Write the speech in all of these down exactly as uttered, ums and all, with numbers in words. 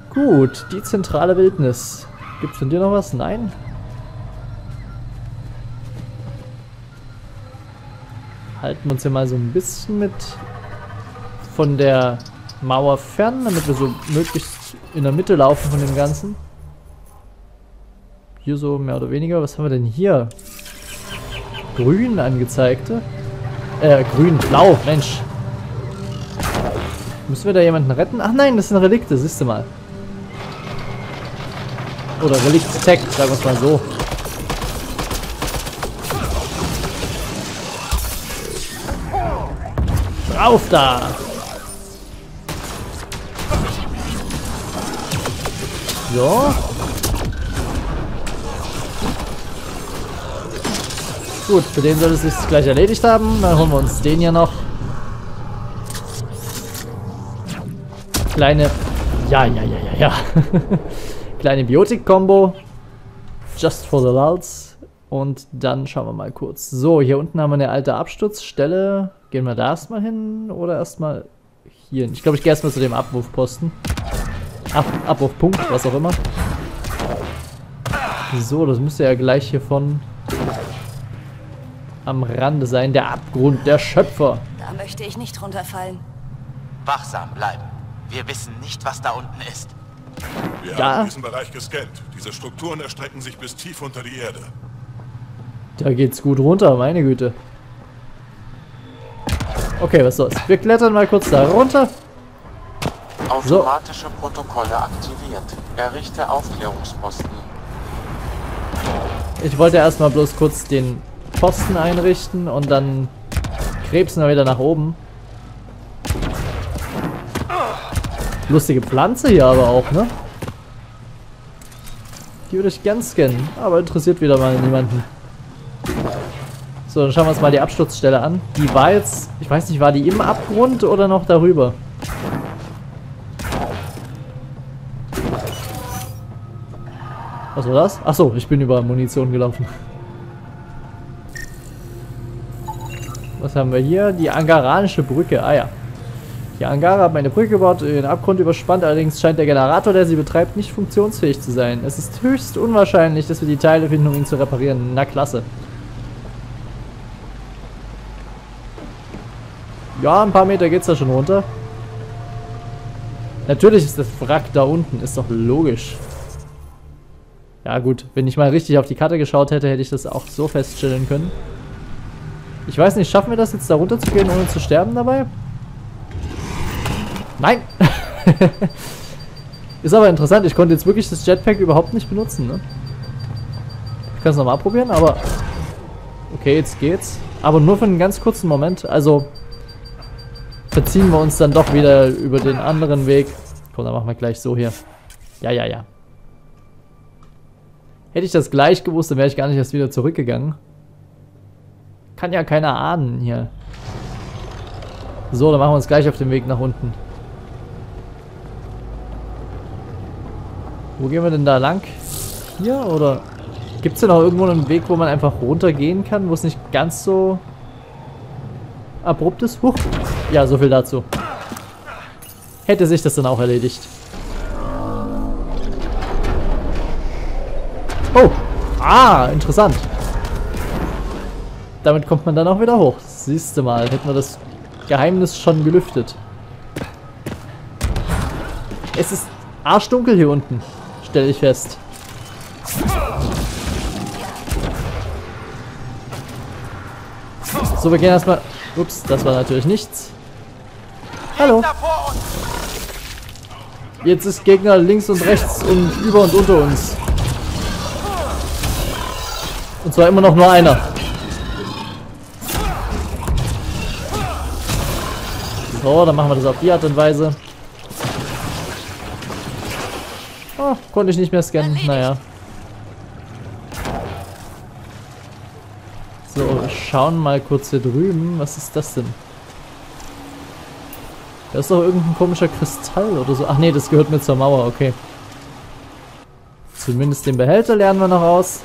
Gut, die zentrale Wildnis. Gibt's von dir noch was? Nein? Halten wir uns hier mal so ein bisschen mit von der Mauer fern, damit wir so möglichst in der Mitte laufen von dem Ganzen. Hier so mehr oder weniger. Was haben wir denn hier? Grün angezeigte. Äh, grün, blau, Mensch. Müssen wir da jemanden retten? Ach nein, das sind Relikte, siehst du mal. Oder Relikt-Tech, sagen wir es mal so. Drauf da! So. Gut, für den soll es sich gleich erledigt haben. Dann holen wir uns den hier noch. Kleine... Ja, ja, ja, ja, ja. Kleine Biotik-Kombo. Just for the lulz. Und dann schauen wir mal kurz. So, hier unten haben wir eine alte Absturzstelle. Gehen wir da erstmal hin oder erstmal hier hin? Ich glaube, ich gehe erstmal zu dem Abwurfposten. Ab Abwurfpunkt, was auch immer. So, das müsste ja gleich hier von am Rande sein. Der Abgrund, der Schöpfer. Da möchte ich nicht runterfallen. Wachsam bleiben. Wir wissen nicht, was da unten ist. Wir Ja. haben diesen Bereich gescannt. Diese Strukturen erstrecken sich bis tief unter die Erde. Da geht's gut runter, meine Güte. Okay, was soll's. Wir klettern mal kurz da runter. Automatische Protokolle aktiviert. Errichte Aufklärungsposten. Ich wollte erstmal bloß kurz den Posten einrichten und dann krebsen wir wieder nach oben. Lustige Pflanze hier aber auch, ne? Die würde ich gern scannen, aber interessiert wieder mal niemanden. So, dann schauen wir uns mal die Absturzstelle an. Die war jetzt, ich weiß nicht, war die im Abgrund oder noch darüber? Was war das? Achso, ich bin über Munition gelaufen. Was haben wir hier? Die Angaranische Brücke. Ah ja. Die Angara hat eine Brücke gebaut, den Abgrund überspannt, allerdings scheint der Generator, der sie betreibt, nicht funktionsfähig zu sein. Es ist höchst unwahrscheinlich, dass wir die Teile finden, um ihn zu reparieren. Na klasse. Ja, ein paar Meter geht's da schon runter. Natürlich ist das Wrack da unten, ist doch logisch. Ja gut, wenn ich mal richtig auf die Karte geschaut hätte, hätte ich das auch so feststellen können. Ich weiß nicht, schaffen wir das jetzt da runter zu gehen, ohne zu sterben dabei? Nein! Ist aber interessant, ich konnte jetzt wirklich das Jetpack überhaupt nicht benutzen, ne? Ich kann es nochmal probieren, aber... Okay, jetzt geht's. Aber nur für einen ganz kurzen Moment, also... Verziehen wir uns dann doch wieder über den anderen Weg. Komm, dann machen wir gleich so hier. Ja, ja, ja. Hätte ich das gleich gewusst, dann wäre ich gar nicht erst wieder zurückgegangen. Kann ja keiner ahnen hier. So, dann machen wir uns gleich auf den Weg nach unten. Wo gehen wir denn da lang? Hier oder... Gibt es denn auch irgendwo einen Weg, wo man einfach runtergehen kann, wo es nicht ganz so abrupt ist? Huch. Ja, so viel dazu. Hätte sich das dann auch erledigt. Oh. Ah, interessant. Damit kommt man dann auch wieder hoch. Siehst du mal, hätten wir das Geheimnis schon gelüftet. Es ist arschdunkel hier unten, stelle ich fest. So, wir gehen erstmal... Ups, das war natürlich nichts. Hallo. Jetzt ist Gegner links und rechts und über und unter uns. Und zwar immer noch nur einer. So, dann machen wir das auf die Art und Weise. Oh, konnte ich nicht mehr scannen. Naja. So, wir schauen mal kurz hier drüben. Was ist das denn? Da ist doch irgendein komischer Kristall oder so. Ach nee, das gehört mir zur Mauer, okay. Zumindest den Behälter lernen wir noch aus.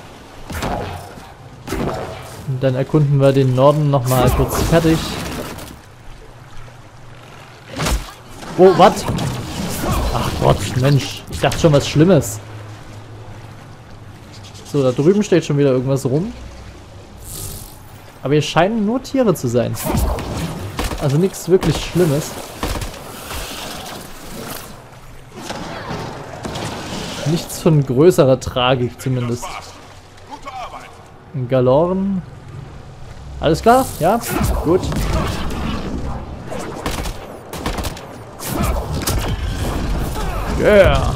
Und dann erkunden wir den Norden nochmal kurz fertig. Oh, was? Ach Gott, Mensch. Ich dachte schon was Schlimmes. So, da drüben steht schon wieder irgendwas rum. Aber hier scheinen nur Tiere zu sein. Also nichts wirklich Schlimmes. Nichts von größerer Tragik zumindest. Ein Galoren. Alles klar? Ja? Gut. Yeah.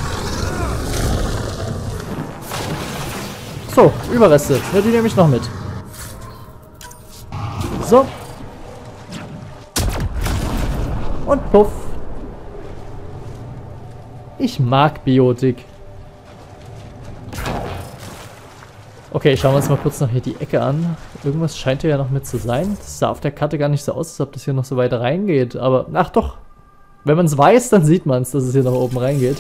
So, Überreste. Ja, die nehme ich noch mit. So. Und puff. Ich mag Biotik. Okay, schauen wir uns mal kurz noch hier die Ecke an. Irgendwas scheint hier ja noch mit zu sein. Das sah auf der Karte gar nicht so aus, als ob das hier noch so weit reingeht. Aber, ach doch. Wenn man es weiß, dann sieht man es, dass es hier nach oben reingeht.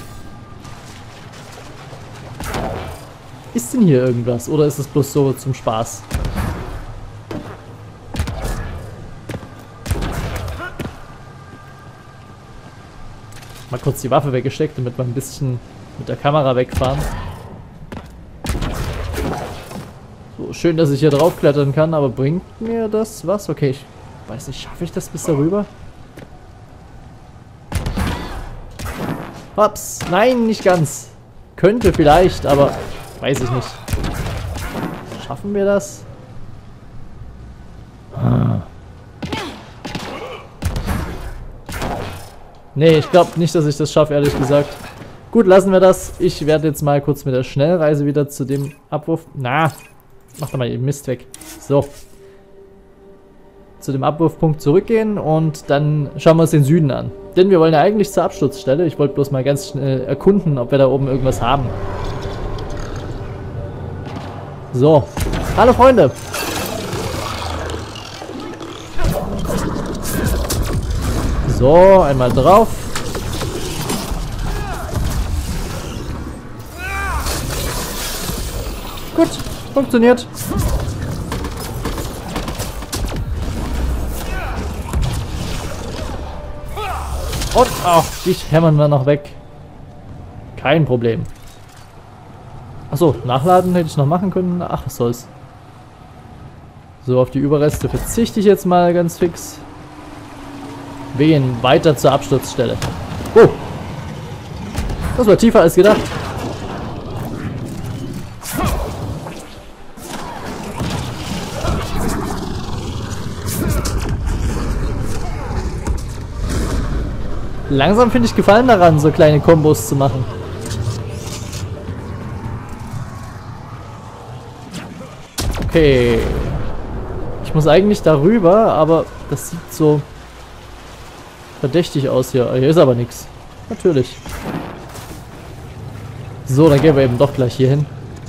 Ist denn hier irgendwas? Oder ist es bloß so zum Spaß? Mal kurz die Waffe weggesteckt, damit wir ein bisschen mit der Kamera wegfahren. So, schön, dass ich hier drauf klettern kann, aber bringt mir das was? Okay, ich weiß nicht, schaffe ich das bis darüber? Hops, nein, nicht ganz. Könnte vielleicht, aber weiß ich nicht. Schaffen wir das? Ah. Nee, ich glaube nicht, dass ich das schaffe, ehrlich gesagt. Gut, lassen wir das. Ich werde jetzt mal kurz mit der Schnellreise wieder zu dem Abwurf... Na, mach doch mal den Mist weg. So. Zu dem Abwurfpunkt zurückgehen und dann schauen wir uns den Süden an. Denn wir wollen ja eigentlich zur Absturzstelle. Ich wollte bloß mal ganz schnell erkunden, ob wir da oben irgendwas haben. So. Hallo Freunde. So, einmal drauf. Gut, funktioniert. Und auch dich hämmern wir noch weg. Kein Problem. Achso, nachladen hätte ich noch machen können. Ach, was soll's. So, auf die Überreste verzichte ich jetzt mal ganz fix. Wir gehen weiter zur Absturzstelle. Oh! Das war tiefer als gedacht. Langsam finde ich Gefallen daran, so kleine Kombos zu machen. Okay. Ich muss eigentlich darüber, aber das sieht so verdächtig aus hier. Hier ist aber nichts. Natürlich. So, dann gehen wir eben doch gleich hier hin.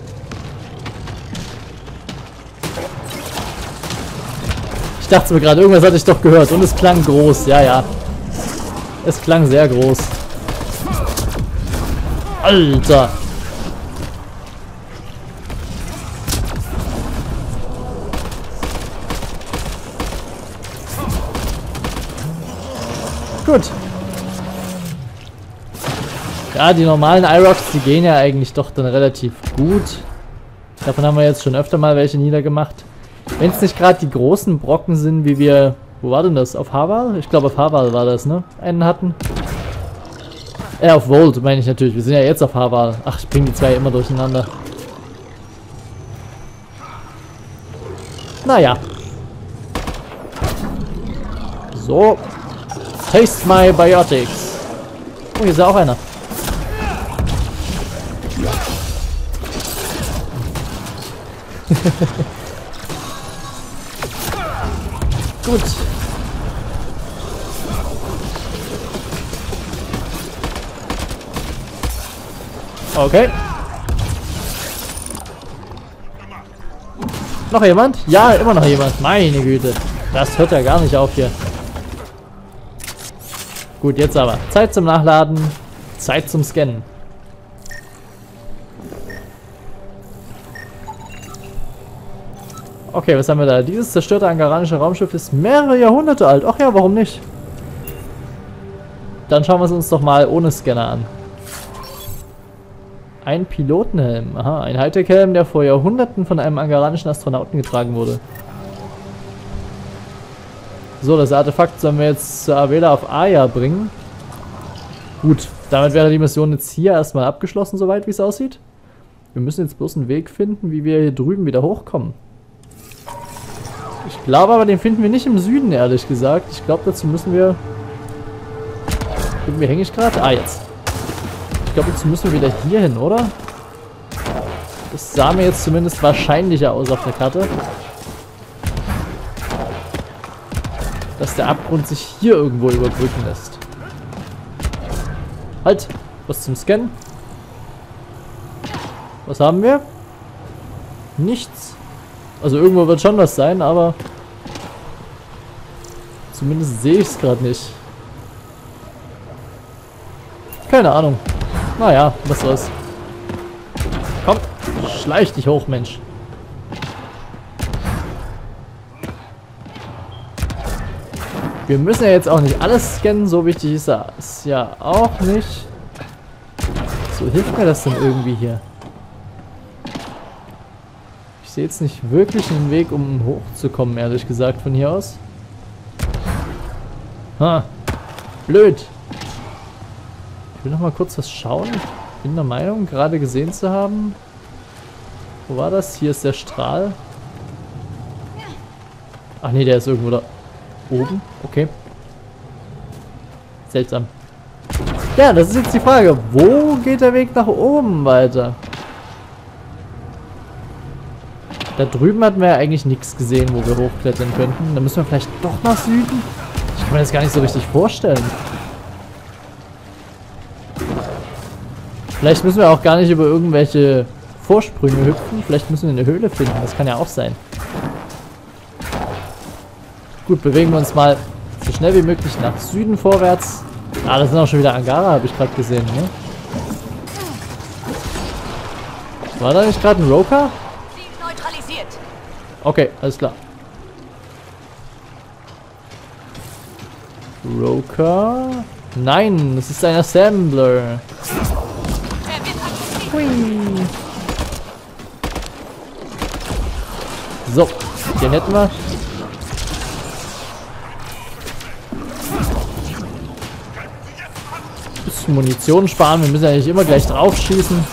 Ich dachte mir gerade, irgendwas hatte ich doch gehört. Und es klang groß. Ja, ja. Es klang sehr groß. Alter! Gut. Ja, die normalen I-Rocks, die gehen ja eigentlich doch dann relativ gut. Davon haben wir jetzt schon öfter mal welche niedergemacht. Wenn es nicht gerade die großen Brocken sind, wie wir... Wo war denn das? Auf Haval? Ich glaube auf Haval war das, ne? Einen hatten. Äh, auf Volt meine ich natürlich. Wir sind ja jetzt auf Haval. Ach, ich bringe die zwei immer durcheinander. Naja. So. Taste my biotics. Oh, hier ist ja auch einer. Gut. Okay. Noch jemand? Ja, immer noch jemand. Meine Güte. Das hört ja gar nicht auf hier. Gut, jetzt aber. Zeit zum Nachladen. Zeit zum Scannen. Okay, was haben wir da? Dieses zerstörte angaranische Raumschiff ist mehrere Jahrhunderte alt. Ach ja, warum nicht? dann schauen wir es uns doch mal ohne Scanner an. Ein Pilotenhelm. Aha, ein Hightech-Helm, der vor Jahrhunderten von einem angaranischen Astronauten getragen wurde. So, das Artefakt sollen wir jetzt zur Avela auf Aya bringen. Gut, damit wäre die Mission jetzt hier erstmal abgeschlossen, soweit wie es aussieht. Wir müssen jetzt bloß einen Weg finden, wie wir hier drüben wieder hochkommen. Ich glaube aber, den finden wir nicht im Süden, ehrlich gesagt. Ich glaube, dazu müssen wir... Irgendwie hänge ich gerade? Ah, jetzt. Ich glaube, dazu müssen wir wieder hier hin, oder? Das sah mir jetzt zumindest wahrscheinlicher aus auf der Karte. Dass der Abgrund sich hier irgendwo überbrücken lässt. Halt! Was zum Scannen? Was haben wir? Nichts. Also irgendwo wird schon was sein, aber zumindest sehe ich es gerade nicht. Keine Ahnung. Naja, was soll's. Komm, schleich dich hoch, Mensch. Wir müssen ja jetzt auch nicht alles scannen, so wichtig ist es ja auch nicht. So, hilft mir das denn irgendwie hier? Ich sehe jetzt nicht wirklich einen Weg, um hochzukommen, ehrlich gesagt, von hier aus. Ha, blöd. Ich will noch mal kurz was schauen. Ich bin der Meinung, gerade gesehen zu haben. Wo war das? Hier ist der Strahl. Ach nee, der ist irgendwo da oben. Okay. Seltsam. Ja, das ist jetzt die Frage. Wo geht der Weg nach oben weiter? Da drüben hatten wir ja eigentlich nichts gesehen, wo wir hochklettern könnten. Da müssen wir vielleicht doch nach Süden? Ich kann mir das gar nicht so richtig vorstellen. Vielleicht müssen wir auch gar nicht über irgendwelche Vorsprünge hüpfen. Vielleicht müssen wir eine Höhle finden. Das kann ja auch sein. Gut, bewegen wir uns mal so schnell wie möglich nach Süden vorwärts. Ah, das sind auch schon wieder Angara, habe ich gerade gesehen, ne? War da nicht gerade ein Roka? Neutralisiert. Okay, alles klar. Roka? Nein, das ist ein Assembler. Hui. So, den hätten wir. Bisschen Munition sparen, wir müssen ja nicht immer gleich drauf schießen.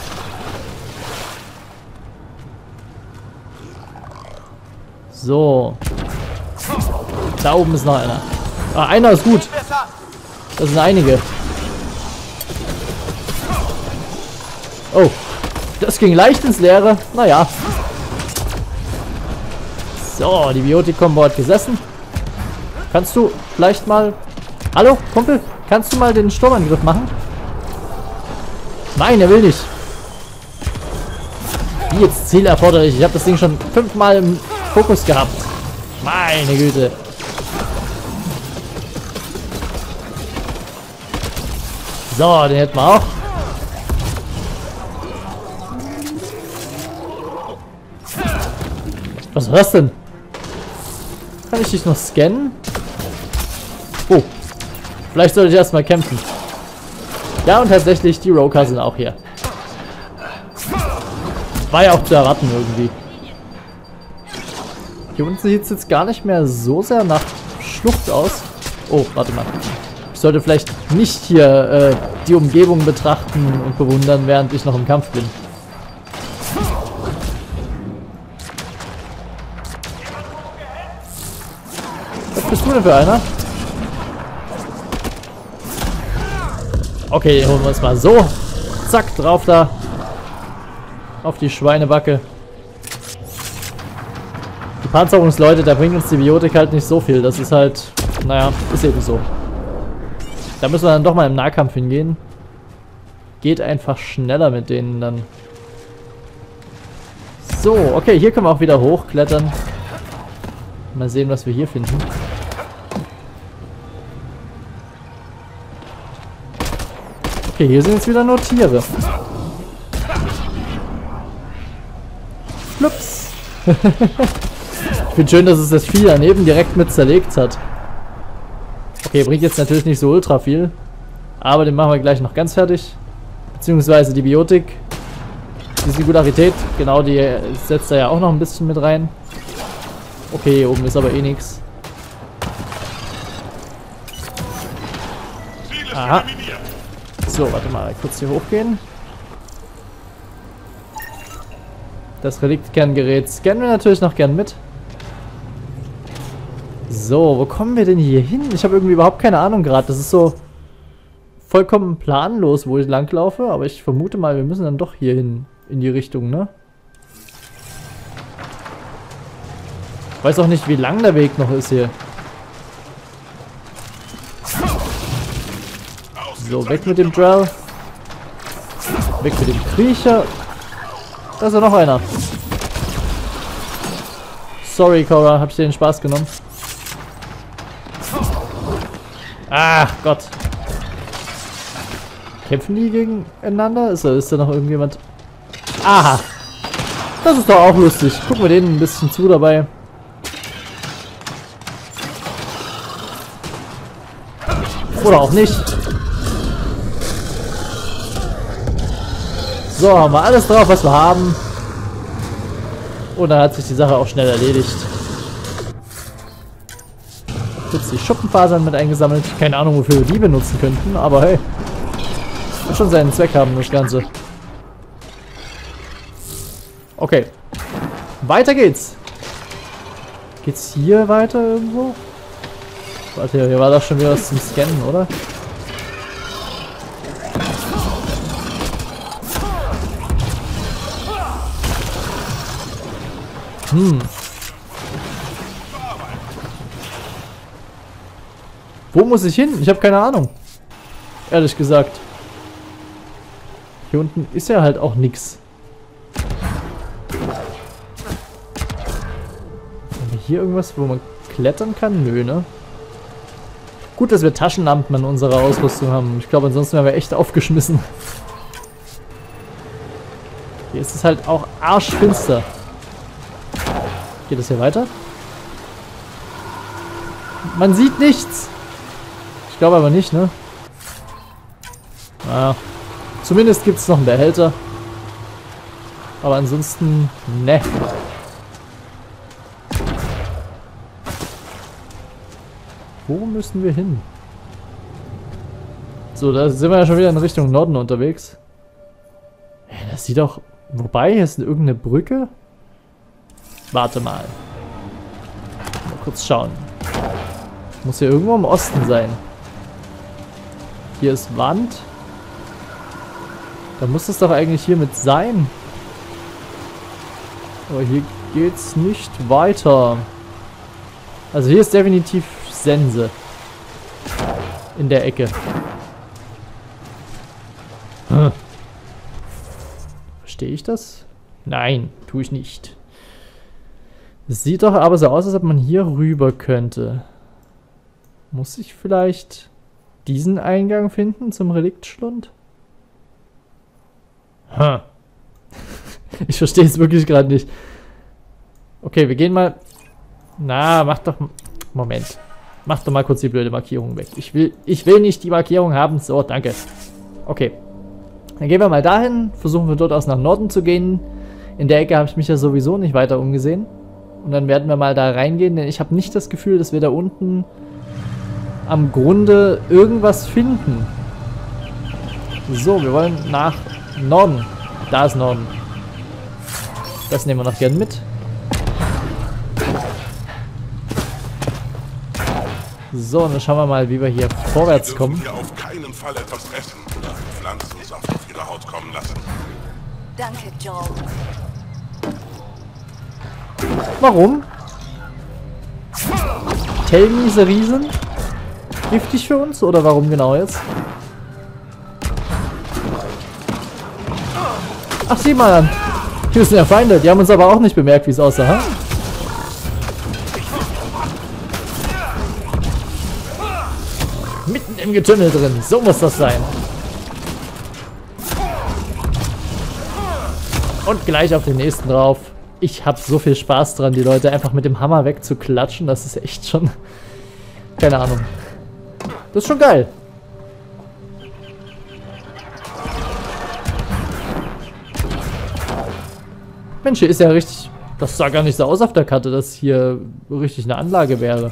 So. Da oben ist noch einer. Ah, einer ist gut. Das sind einige. Oh. Das ging leicht ins Leere. Naja. So, die Biotik-Kombo hat gesessen. Kannst du vielleicht mal... Hallo, Kumpel? Kannst du mal den Sturmangriff machen? Nein, er will nicht. Wie jetzt Ziel erforderlich? Ich habe das Ding schon fünfmal im Fokus gehabt. Meine Güte. So, den hätten wir auch. Was war das denn? Kann ich dich noch scannen? Oh. Vielleicht sollte ich erstmal kämpfen. Ja, und tatsächlich, die Roka sind auch hier. War ja auch zu erwarten irgendwie. Hier unten sieht es jetzt gar nicht mehr so sehr nach Schlucht aus. Oh, warte mal. Ich sollte vielleicht nicht hier äh, die Umgebung betrachten und bewundern, während ich noch im Kampf bin. Was bist du denn für einer? Okay, holen wir uns mal so. Zack, drauf da. Auf die Schweinebacke. Die Panzerungsleute, da bringt uns die Biotik halt nicht so viel. Das ist halt, naja, ist eben so. Da müssen wir dann doch mal im Nahkampf hingehen. Geht einfach schneller mit denen dann. So, okay, hier können wir auch wieder hochklettern. Mal sehen, was wir hier finden. Okay, hier sind jetzt wieder nur Tiere. Flups. Ich finde schön, dass es das Vieh daneben direkt mit zerlegt hat. Okay, bringt jetzt natürlich nicht so ultra viel. Aber den machen wir gleich noch ganz fertig. Beziehungsweise die Biotik. Die Singularität, genau, die setzt er ja auch noch ein bisschen mit rein. Okay, hier oben ist aber eh nichts. Aha. So, warte mal, kurz hier hochgehen. Das Reliktkerngerät scannen wir natürlich noch gern mit. So, wo kommen wir denn hier hin? Ich habe irgendwie überhaupt keine Ahnung gerade. Das ist so vollkommen planlos, wo ich langlaufe. Aber ich vermute mal, wir müssen dann doch hier hin. In die Richtung, ne? Ich weiß auch nicht, wie lang der Weg noch ist hier. So, weg mit dem Drell. Weg mit dem Kriecher. Da ist ja noch einer. Sorry, Cora, hab ich dir den Spaß genommen. Ach Gott. Kämpfen die gegeneinander? Ist da, ist da noch irgendjemand? Aha. Das ist doch auch lustig. Gucken wir denen ein bisschen zu dabei. Oder auch nicht. So, haben wir alles drauf, was wir haben. Und dann hat sich die Sache auch schnell erledigt. Jetzt die Schuppenfasern mit eingesammelt. Keine Ahnung, wofür wir die benutzen könnten, aber hey. Wird schon seinen Zweck haben, das Ganze. Okay. Weiter geht's. Geht's hier weiter irgendwo? Warte, hier war doch schon wieder was zum Scannen, oder? Hm. Wo muss ich hin? Ich habe keine Ahnung. Ehrlich gesagt. Hier unten ist ja halt auch nix. Haben wir hier irgendwas, wo man klettern kann? Nö, ne? Gut, dass wir Taschenlampen in unserer Ausrüstung haben. Ich glaube, ansonsten wären wir echt aufgeschmissen. Hier ist es halt auch arschfinster. Geht es hier weiter? Man sieht nichts. Ich glaube aber nicht, ne? Naja. Zumindest gibt es noch einen Behälter. Aber ansonsten, ne. Wo müssen wir hin? So, da sind wir ja schon wieder in Richtung Norden unterwegs. Ja, das sieht doch... Wobei, hier ist irgendeine Brücke. Warte mal. Mal kurz schauen. Muss hier irgendwo im Osten sein. Hier ist Wand. Da muss es doch eigentlich hiermit sein. Aber hier geht's nicht weiter. Also hier ist definitiv Sense. In der Ecke. Hm. Verstehe ich das? Nein, tue ich nicht. Es sieht doch aber so aus, als ob man hier rüber könnte. Muss ich vielleicht diesen Eingang finden zum Reliktschlund? Hm. Ich verstehe es wirklich gerade nicht. Okay, wir gehen mal... Na, mach doch... Moment. Mach doch mal kurz die blöde Markierung weg. Ich will, ich will nicht die Markierung haben. So, danke. Okay. Dann gehen wir mal dahin. Versuchen wir dort aus nach Norden zu gehen. In der Ecke habe ich mich ja sowieso nicht weiter umgesehen. Und dann werden wir mal da reingehen, denn ich habe nicht das Gefühl, dass wir da unten am Grunde irgendwas finden. So, wir wollen nach Norden. Da ist Norden. Das nehmen wir noch gern mit. So, und dann schauen wir mal, wie wir hier vorwärts kommen. Wir dürfen hier auf keinen Fall etwas essen oder Pflanzensaft auf ihre Haut kommen lassen. Danke, Joel. Warum? Tell me the reason? Giftig für uns oder warum genau jetzt? Ach, sieh mal an. Hier sind ja Feinde. Die haben uns aber auch nicht bemerkt, wie es aussah, ha? Mitten im Getümmel drin. So muss das sein. Und gleich auf den nächsten drauf. Ich habe so viel Spaß dran, die Leute einfach mit dem Hammer wegzuklatschen. Das ist echt schon... Keine Ahnung. Das ist schon geil. Mensch, hier ist ja richtig... Das sah gar nicht so aus auf der Karte, dass hier richtig eine Anlage wäre.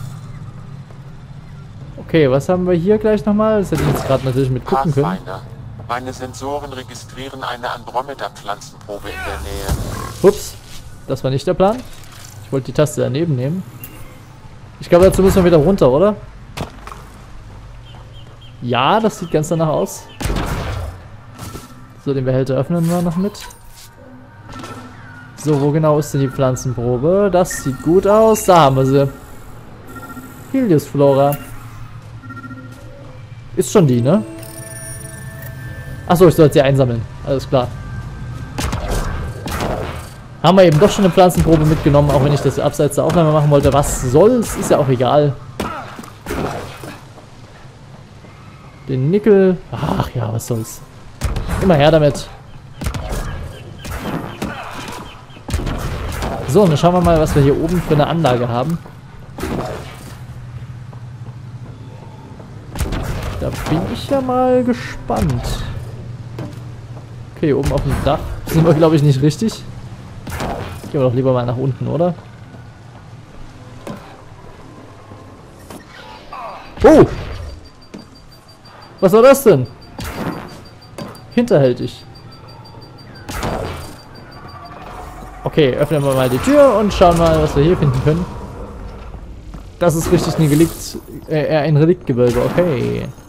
Okay, was haben wir hier gleich nochmal? Das hätte ich jetzt gerade natürlich mit gucken können. Pathfinder. Meine Sensoren registrieren eine Andromeda-Pflanzenprobe in der Nähe. Ups, das war nicht der Plan. Ich wollte die Taste daneben nehmen. Ich glaube, dazu müssen wir wieder runter, oder? Ja, das sieht ganz danach aus. So, den Behälter öffnen wir noch mit. So, wo genau ist denn die Pflanzenprobe? Das sieht gut aus. Da haben wir sie. Helios Flora. Ist schon die, ne? Achso, ich soll sie einsammeln. Alles klar. Haben wir eben doch schon eine Pflanzenprobe mitgenommen, auch wenn ich das abseits der Aufnahme machen wollte. Was soll's? Ist ja auch egal. Den Nickel. Ach ja, was soll's. Immer her damit. So, und dann schauen wir mal, was wir hier oben für eine Anlage haben. Da bin ich ja mal gespannt. Okay, oben auf dem Dach sind wir, glaube ich, nicht richtig. Gehen wir doch lieber mal nach unten, oder? Oh! Was war das denn? Hinterhältig. Okay, öffnen wir mal die Tür und schauen mal, was wir hier finden können. Das ist richtig ein Relikt, äh, ein Reliktgewölbe, okay.